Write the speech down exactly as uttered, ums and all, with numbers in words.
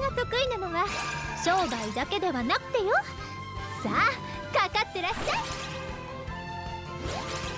が得意なのは商売だけではなくてよ。さあかかってらっしゃい。